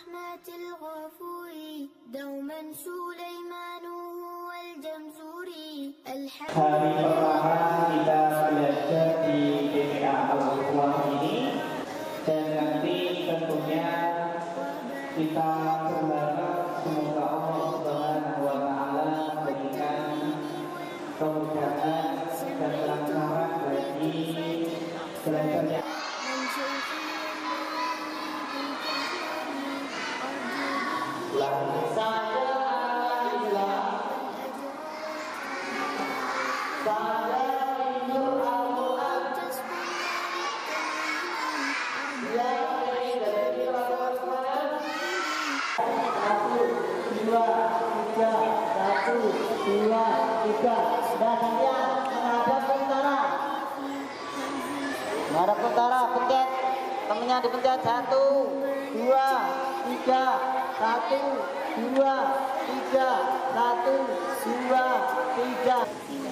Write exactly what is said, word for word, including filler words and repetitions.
رحمة الغفور دوما سليمان هو الجمزوري. Hari pertama kita belajar di B P A Al-Quran ini, dan nanti tentunya kita berharap semoga Allah Subhanahu wa Ta'ala memberikan kemudahan dan kelancaran bagi belajarnya. Satu, dua, tiga, satu, dua, tiga. Dan kalian menghadap ke utara. Menghadap ke utara, pencet. Temennya dipencet. Satu, dua, tiga, satu, dua, tiga, satu, dua, tiga.